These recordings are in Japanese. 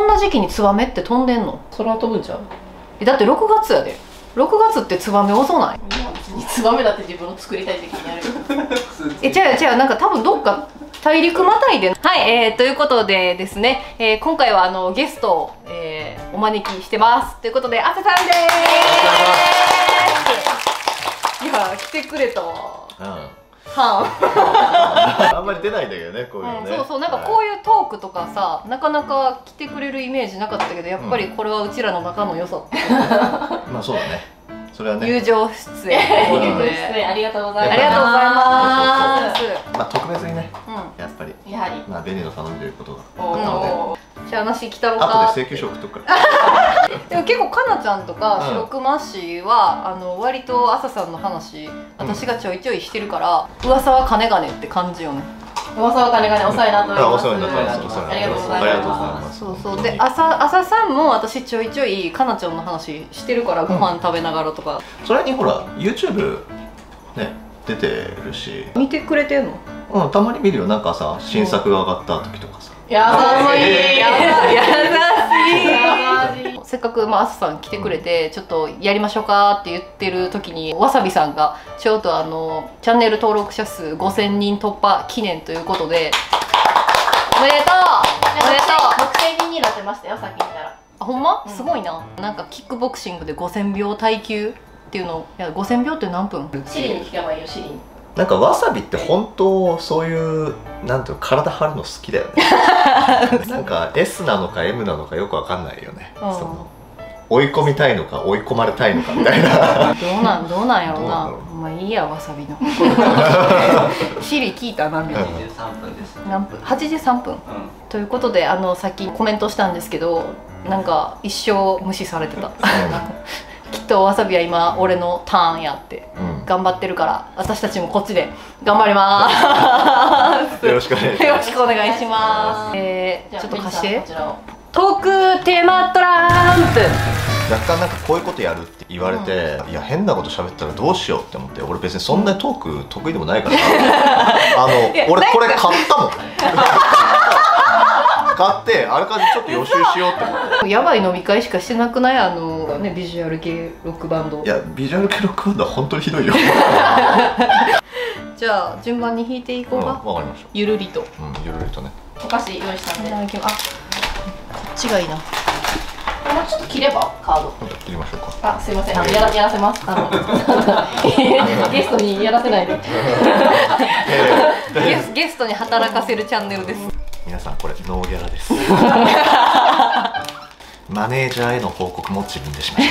んな時期にツバメって飛んでんの？ それは飛ぶんちゃう？ だって6月やで。6月ってツバメ遅ない？ ツバメだって自分の作りたい時にやる。 違うなんか多分どっか大陸またいで。はい、ということでですね、今回はゲストを、お招きしてますということで、あささんです。いや来てくれたわ。 あんまり出ないんだけどね、こういうのね。 そうなんかこういうトークとかさ、なかなか来てくれるイメージなかったけど、やっぱりこれはうちらの仲の良さってまあそうだね、それはね。 友情出演ということでありがとうございます。 ありがとうございます。 まあ特別にね、やっぱりやはりまあ紅の頼んでることがあったのじゃあ話来たろで、 か。 後で請求書送っとくから。 でも結構かなちゃんとか白熊氏は割と朝さんの話私がちょいちょいしてるから噂は金がねって感じよね。 噂は金がね、お世話になっております。 お世話になってます。 ありがとうございます。 そうで朝さんも私ちょいちょいかなちゃんの話してるからご飯食べながらとか。 それにほら YouTube ね出てるし。 見てくれてんの？ うん、たまに見るよ。なんかさ、新作が上がった時とかさ。 優しい。 せっかく朝さん来てくれてちょっとやりましょうかって言ってる時にわさびさんがちょうどチャンネル登録者数5000人突破記念ということでおめでとうおめでとう。 6000人になってましたよ、さっき見たら。 あ、ほんま？すごいな。なんかキックボクシングで5000秒耐久っていうの、いや5000秒って何分？ シリに聞けばいいよ、シリに。 なんかわさびって本当そういうなんていうの、体張るの好きだよね。なんか S なのか M なのかよくわかんないよね。その追い込みたいのか追い込まれたいのかみたいな。 どうなんやろうな。まあいいや、わさびの。シリ聞いた？何秒 83分です。 何分？83分、ということでさっきコメントしたんですけど、なんか一生無視されてた。きっとわさびは今俺のターンやって頑張ってるから、私たちもこっちで頑張ります。 よろしくお願いします。 よろしくお願いします。ちょっと貸して。 こちらを。 トークテーマトランプ。 若干なんかこういうことやるって言われて、いや変なこと喋ったらどうしようって思って、俺別にそんなにトーク得意でもないから俺これ買ったもん。買ってあらかじめちょっと予習しようって思って。 やばい飲み会しかしてなくない？ね、ビジュアル系ロックバンド。 いやビジュアル系ロックバンドは本当にひどいよ。 じゃあ順番に弾いていこうか。 わかりました。 ゆるりと。 ゆるりとね。 お菓子用意したんで。 あ、こっちがいいな。 もうちょっと切ればカード。 切りましょうか。 あ、すいません。やらせます。ゲストにやらせないで。 ゲストに働かせるチャンネルです。 皆さんこれノーギャラです。マネージャーへの報告も自分でしました。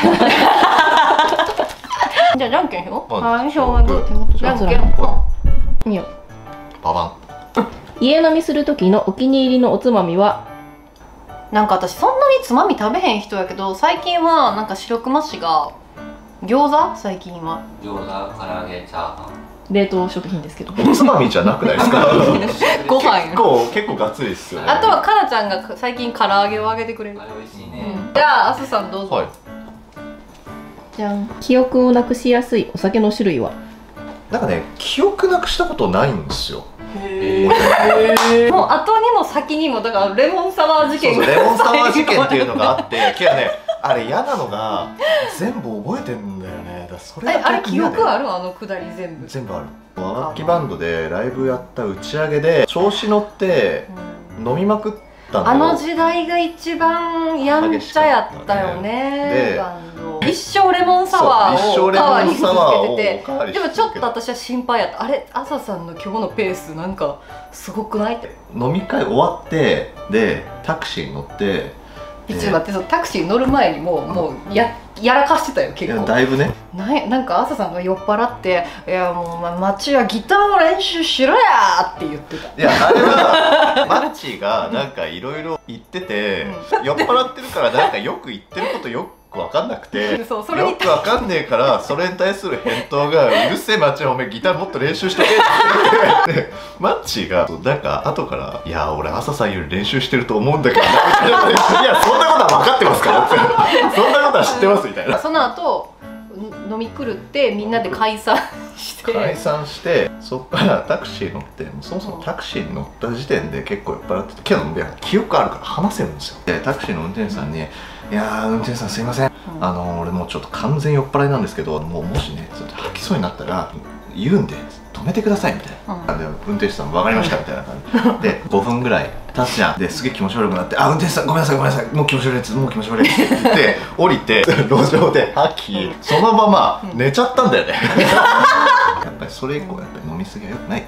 じゃあじゃんけんしよう。 はい、 じゃんけん。いいよ。 ババン。 家飲みする時のお気に入りのおつまみは？ なんか私そんなにつまみ食べへん人やけど、最近はなんか白熊市が餃子、最近は餃子、唐揚げ、チャーハン。 冷凍食品ですけど。 おつまみじゃなくないですか。 ご飯結構がっつりですよね。 あとはかなちゃんが最近唐揚げをあげてくれる。 あれ美味しいね。 じゃああすさんどうぞ。 じゃん。記憶をなくしやすいお酒の種類は？ なんかね、記憶なくしたことないんですよ。 もう後にも先にも、だからレモンサワー事件が。 レモンサワー事件っていうのがあって、けどね、あれ嫌なのが全部覚えてんだよね。だそれあれ記憶ある？くだり全部。 全部ある。和楽器バンドでライブやった打ち上げで調子乗って飲みまくったの。 時代が一番やんちゃやったよね。バンド一生レモンサワーをおかわり続けてて、でもちょっと私は心配やった。あれ、朝さんの今日のペースなんかすごくないって。 飲み会終わってでタクシーに乗って、 ちょっと待って、そのタクシー乗る前にもうやらかしてたよ結構。 だいぶね。 なんか朝さんが酔っ払って「いやもうお前町はギターの練習しろや!」って言ってた。 いやあれはマッチーがなんかいろいろ言ってて、酔っ払ってるからなんかよく言ってることよく分かんなくて、よく分かんねえからそれに対する返答が「うるせえマッチー、お前ギターもっと練習しとけ」って言ってマッチーがなんか後から「いや俺朝さんより練習してると思うんだけどな」みたいな「いやそんなことは分かってますから」って「そんなことは知ってます」みたいな。 その後飲み狂ってみんなで解散解散してそっからタクシー乗ってそもそもタクシーに乗った時点で結構酔っ払っててけどいや記憶あるから話せるんですよ。でタクシーの運転手さんに「いやー運転手さんすいません、俺もうちょっと完全酔っ払いなんですけどもしねちょっと吐きそうになったら言うんで止めてください」みたいな、で運転手さんも「分かりました」みたいな感じで5分ぐらい経つじゃん。ですげえ気持ち悪くなって「あ運転手さんごめんなさいごめんなさいもう気持ち悪いですもう気持ち悪いです」って言って降りて路上で吐きそのまま寝ちゃったんだよね。やっぱりそれ以降やっぱり飲みすぎは良くないって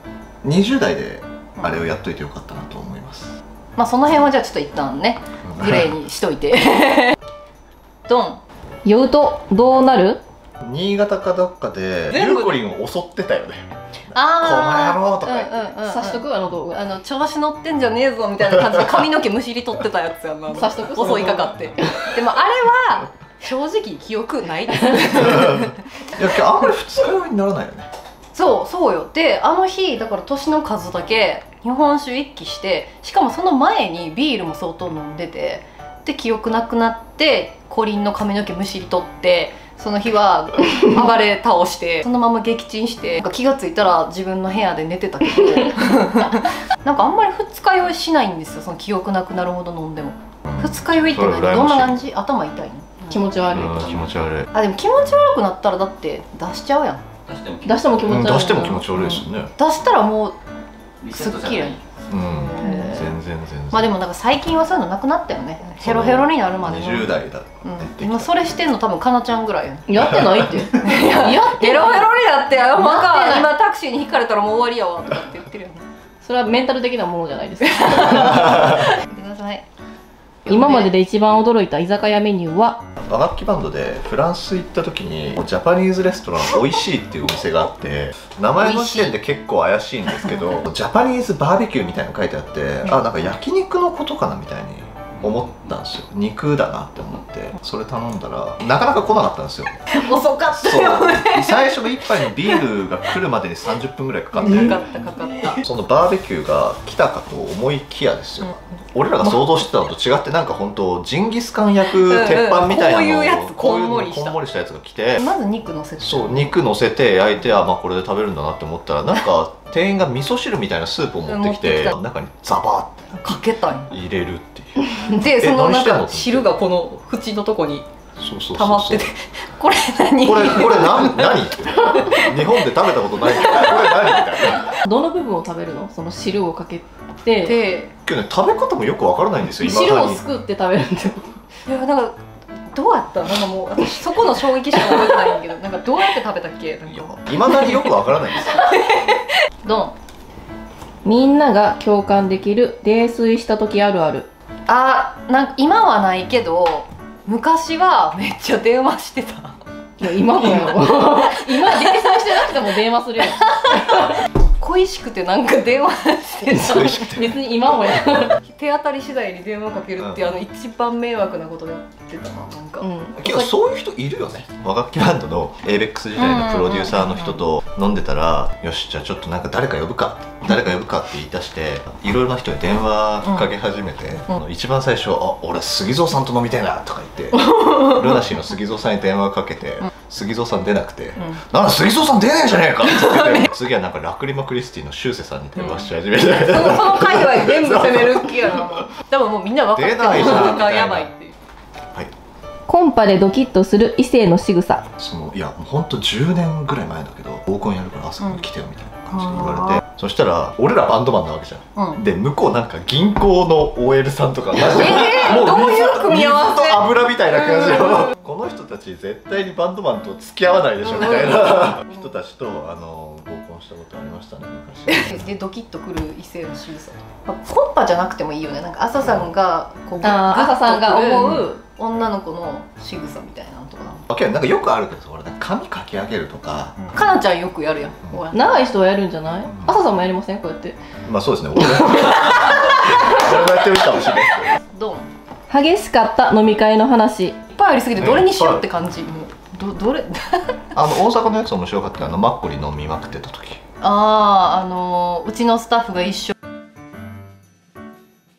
20代であれをやっといてよかったなと思います。 まあその辺はじゃあちょっと一旦ねグレーにしといて。ドン。 酔うとどうなる？ 新潟かどっかでゆうこりんを襲ってたよね。 あこの野郎とか言って刺しとくあの動画。 調子乗ってんじゃねえぞみたいな感じで髪の毛むしり取ってたやつやんな。 刺しとく襲いかかって。でもあれは正直記憶ないです。 いやあんまり二日酔いにならないよね。 そうよ。であの日だから年の数だけ日本酒一気して、しかもその前にビールも相当飲んでて、で記憶なくなってコリンの髪の毛むしり取って、その日は暴れ倒してそのまま撃沈して、なんか気が付いたら自分の部屋で寝てたけどなんかあんまり二日酔いしないんですよ、その記憶なくなるほど飲んでも。二日酔いって何？どんな感じ？頭痛いの？ 気持ち悪い。 気持ち悪い。 あでも気持ち悪くなったらだって出しちゃうやん。 出しても気持ち悪い。 出しても気持ち悪いですよね。 出したらもうすっきり。 全然まあでもなんか最近はそういうのなくなったよね。ヘロヘロになるまで。 20代だ。 今それしてんの多分かなちゃんぐらいやん。 やってないって。 ヘロヘロになって今タクシーに引かれたらもう終わりやわとかって言ってるよね。 それはメンタル的なものじゃないですか。 言ってください。 今までで一番驚いた居酒屋メニューは？ 和楽器バンドでフランス行った時にジャパニーズレストラン美味しいっていうお店があって、名前の時点で結構怪しいんですけどジャパニーズバーベキューみたいなの書いてあって、あなんか焼肉のことかなみたいに思ったんですよ。肉だなって思ってそれ頼んだらなかなか来なかったんですよ。 遅かったよね。 最初の一杯のビールが来るまでに30分ぐらいかかって、 かかった。 そのバーベキューが来たかと思いきやですよ、俺らが想像してたのと違って、なんか本当ジンギスカン焼く鉄板みたいなのを、 こういうやつこんもりしたやつが来て、 まず肉乗せて、 そう肉乗せて焼いて、まあこれで食べるんだなって思ったら、なんか店員が味噌汁みたいなスープを持ってきて中にザバーってかけたん入れるっていう。 でそのなんか汁がこの縁のとこに溜まってて、これ何？ これ何って日本で食べたことないけど、これ何みたいな。 どの部分を食べるの？その汁をかけて。 けどね、食べ方もよくわからないんですよ。 汁をすくって食べるんですよ。 いやなんかどうやったの？なんかもう私そこの衝撃しか覚えてないんだけど、なんかどうやって食べたっけ？ いまだによくわからないんですよ。 ドン。 みんなが共感できる泥酔した時あるある。 なんか今はないけど昔はめっちゃ電話してた。 いや今もやろ。今泥酔してなくても電話するやん。 恋しくてなんか電話してた。 別に今もや。 手当たり次第に電話かけるっていう一番迷惑なことやってたな、なんか。 結構そういう人いるよね。和楽器バンドの ABEX 時代のプロデューサーの人と飲んでたら、よしじゃあちょっとなんか誰か呼ぶかって言い出して、いろいろな人に電話かけ始めて、一番最初「俺杉蔵さんと飲みたいな」とか言ってルナシーの杉蔵さんに電話かけて、杉蔵さん出なくて「なんだ杉蔵さん出ねえじゃねえか」って言って次はなんかラクリマクリスティのシュウセさんに電話し始めて、その界隈全部攻める気やな。多分もうみんな分かってる。 出ないじゃんがやばいっていう。 コンパでドキッとする異性の仕草。 いやもうほんと10年ぐらい前だけど、合コンやるから朝来てよみたいな感じで言われて、そしたら俺らバンドマンなわけじゃん、で向こうなんか銀行の OL さんとかもうどういう組み合わせ？ 水と油みたいな感じのこの人たち絶対にバンドマンと付き合わないでしょみたいな人たちと合コンしたことありましたね昔。 でドキッとくる異性の仕草。コンパじゃなくてもいいよね。なんか朝さんがこう朝さんが思う女の子の仕草みたいなのとか。 なんかよくあるけど、俺髪かき上げるとか。 かなちゃんよくやるやん。 長い人はやるんじゃない？朝さんもやりません？こうやって。 まあそうですね。俺もやってるかもしれないです。 どう？ 激しかった飲み会の話。 いっぱいありすぎてどれにしようって感じ。もうどれ？ 大阪のやつ面白かったマッコリ飲みまくってた時。うちのスタッフが一緒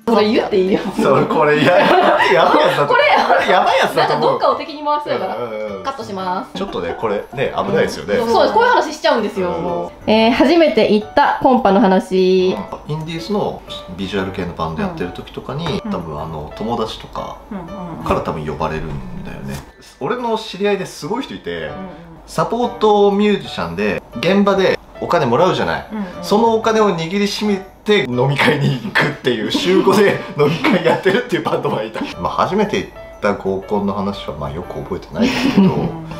それ言っていいよ。 そうこれやばいやつだと。これやばいやつだと思う。 なんかどっかを敵に回すやからカットします。 ちょっとねこれね危ないですよね。 そうです、こういう話しちゃうんですよ。初めて行ったコンパの話。インディーズのビジュアル系のバンドやってる時とかに多分友達とかから多分呼ばれるんだよね。俺の知り合いですごい人いて、サポートミュージシャンで現場でお金もらうじゃない、そのお金を握りしめて飲み会に行くっていう週5で飲み会やってるっていうバンドがいた。まあ初めて行った合コンの話はまあよく覚えてないですけど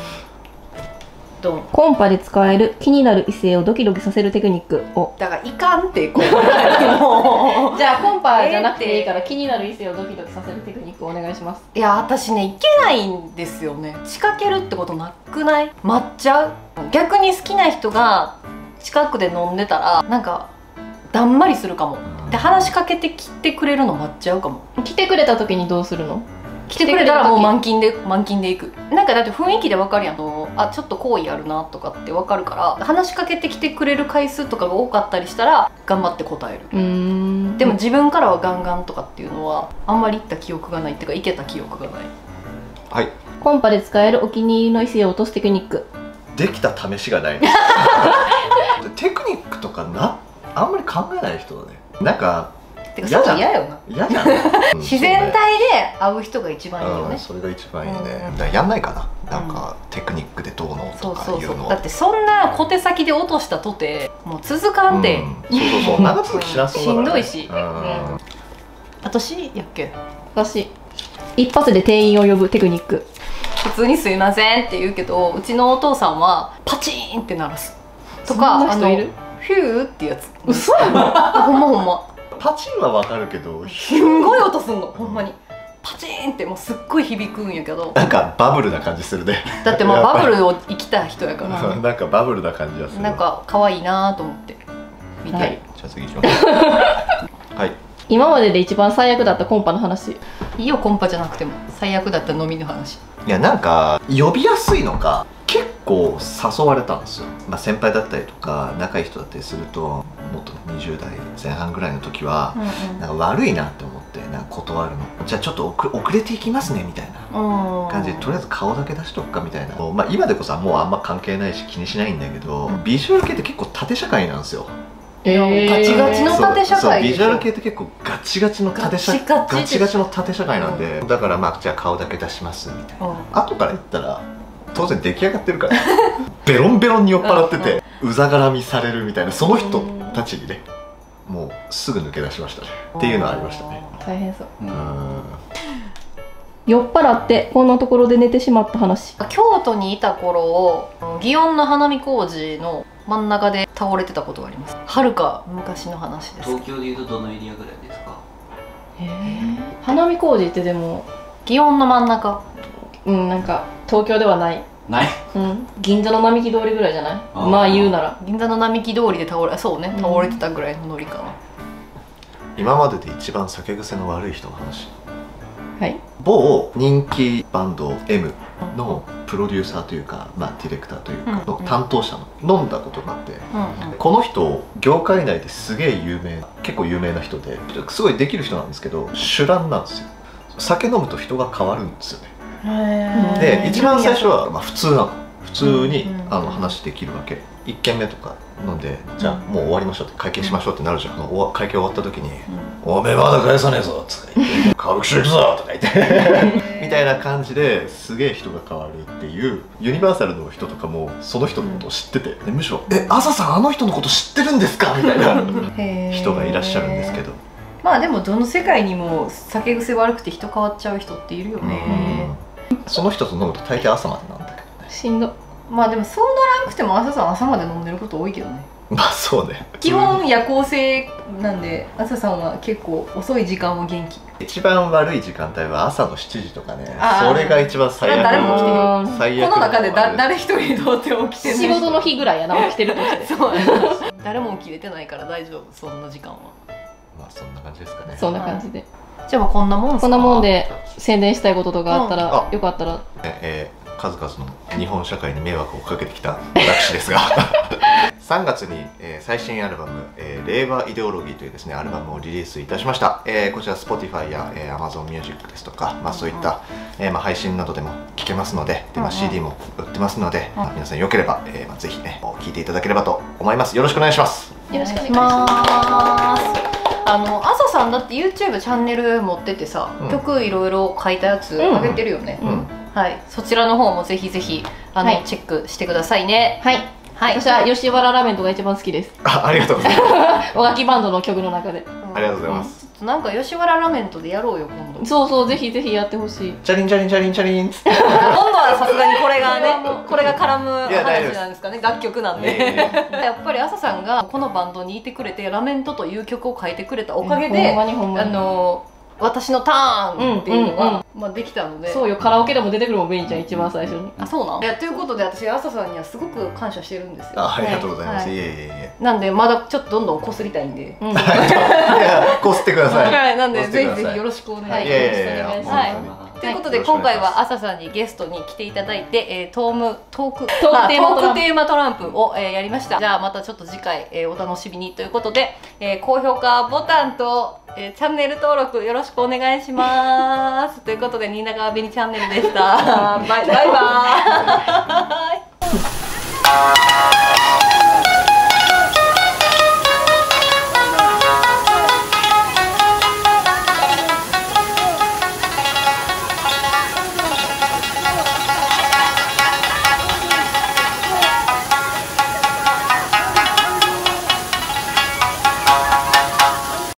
コンパで使える気になる異性をドキドキさせるテクニックを。 だからいかんってこうじゃあコンパじゃなくていいから気になる異性をドキドキさせるテクニックをお願いします。 いや私ねいけないんですよね。仕掛けるってことなくない？待っちゃう。逆に好きな人が近くで飲んでたらなんかだんまりするかも。で話しかけてきてくれるの待っちゃうかも。 来てくれた時にどうするの？ 来てくれたらもう満勤で行く。なんかだって雰囲気で分かるやん。あちょっと好意あるなとかって分かるから話しかけてきてくれる回数とかが多かったりしたら頑張って答える。でも自分からはガンガンとかっていうのはあんまり言った記憶がないっていうかいけた記憶がない。 はい。 コンパで使えるお気に入りの異性を落とすテクニック。 できた試しがないテクニックとかあんまり考えない人だね。なんかてかそう嫌よな。 嫌じゃん自然体で会う人が一番いいよね。 それが一番いいね。だからやんないかな。なんかテクニックでどうのとかいうのは。 だってそんな小手先で落としたとてもう続かんで。 そう長続きしなそうだから。 しんどいし。私やっけ。 私一発で店員を呼ぶテクニック。 普通にすいませんって言うけど、うちのお父さんはパチーンって鳴らすとか、フューってやつ。 嘘やろ。 ほんまほんま。 パチンはわかるけどすんごい音すんの。ほんまにパチーンってもうすっごい響くんやけど、 なんかバブルな感じするね。 だってまあバブルを生きた人やからなんかバブルな感じがする。 なんか可愛いなと思って見て。 じゃあ次行きますはい。 今までで一番最悪だったコンパの話。 いいよコンパじゃなくても。最悪だった飲みの話。 いやなんか呼びやすいのか結構誘われたんですよ。まあ先輩だったりとか仲いい人だったりすると、もっと20代前半ぐらいの時はなんか悪いなって思ってなんか断るの。じゃあちょっと遅れていきますねみたいな感じで、とりあえず顔だけ出しとくかみたいな。まあ今でこそもうあんま関係ないし気にしないんだけど、ビジュアル系って結構縦社会なんですよ。 ガチガチの縦社会。 ビジュアル系って結構ガチガチの縦社会なんで、だからまあじゃあ顔だけ出しますみたいな。後から言ったら当然出来上がってるからベロンベロンに酔っ払っててうざがらみされるみたいな、その人たちにねもうすぐ抜け出しましたねっていうのはありましたね。 大変そう。酔っ払ってこんなところで寝てしまった話。 京都にいた頃、祇園の花見小路の真ん中で倒れてたことがあります。はるか昔の話です。 東京でいうとどのエリアぐらいですか？ 花見小路ってでも祇園の真ん中。 なんか東京ではない。 ない。 銀座の並木通りぐらいじゃない？まあ言うなら銀座の並木通りで倒れてたぐらいのノリかな。 今までで一番酒癖の悪い人の話。 はい。 某人気バンド M のプロデューサーというか、まあディレクターというかの担当者の飲んだことがあって、この人業界内ですげえ結構有名な人ですごいできる人なんですけど、酒乱なんですよ。酒飲むと人が変わるんですよね。で一番最初はまあ普通に話できるわけ。1軒目とか飲んで、じゃあもう終わりましょうって会計しましょうってなるじゃん。会計終わった時に「おめえまだ返さねえぞ」とか言って「歌舞伎町行くぞ」とか言ってみたいな感じですげえ人が変わるっていう。ユニバーサルの人とかもその人のことを知ってて、むしろ「朝さんあの人のこと知ってるんですか?」みたいな人がいらっしゃるんですけど。 まあでもどの世界にも酒癖悪くて人変わっちゃう人っているよね。 その人と飲むと大抵朝までなんだけどね。 しんど。 まあでもそうならなくても朝まで飲んでること多いけどね。 まあそうね。 基本夜行性なんで、朝さんは結構遅い時間も元気。 一番悪い時間帯は朝の7時とかね。それが一番最悪。 誰も起きてる。この中で誰一人どうって起きてる。 仕事の日ぐらいやな、起きてるとして。 そう誰も起きれてないから大丈夫、そんな時間は。 まあそんな感じですかね。 そんな感じで。 じゃあこんなもんこんなもんで宣伝したいこととかあったら、よかったら。 数々の日本社会に迷惑をかけてきた私ですが 3月に、最新アルバム「令和イデオロギー」というですねアルバムをリリースいたしました。こちら Spotify や、Amazon Music ですとか、そういった、配信などでも聴けますので、CD も売ってますので、皆さんよければ、ぜひね聴いていただければと思います。よろしくお願いします。 よろしくお願いします。 朝さんだって YouTube チャンネル持っててさ、曲いろいろ書いたやつ上げてるよね。はい、そちらの方もぜひぜひチェックしてくださいね。 はい。私は吉原ラメントが一番好きです。 ありがとうございます。 おがきバンドの曲の中で。 ありがとうございます。 なんか吉原ラメントでやろうよ今度。 そうそう、ぜひぜひやってほしい。 チャリンチャリンチャリンチャリン。 今度はさすがにこれがね、これが絡む話なんですかね、楽曲なんで。やっぱり朝さんがこのバンドにいてくれて、ラメントという曲を書いてくれたおかげで、私のターンっていうのができたので。 そうよ、カラオケでも出てくるもん、ベニちゃん一番最初に。 あ、そうなん。いや、ということで私朝さんにはすごく感謝してるんですよ。 ありがとうございます。いえいえいえ。 なんでまだちょっとどんどんこすりたいんで。 いや、こすってください。 はい、なんでぜひぜひよろしくお願いします。はい。ということで今回は朝さんにゲストに来ていただいて、トークテーマトランプをやりました。じゃあまたちょっと次回お楽しみにということで、高評価ボタンとチャンネル登録よろしくお願いします。ということで新永紅チャンネルでした。バイバイ。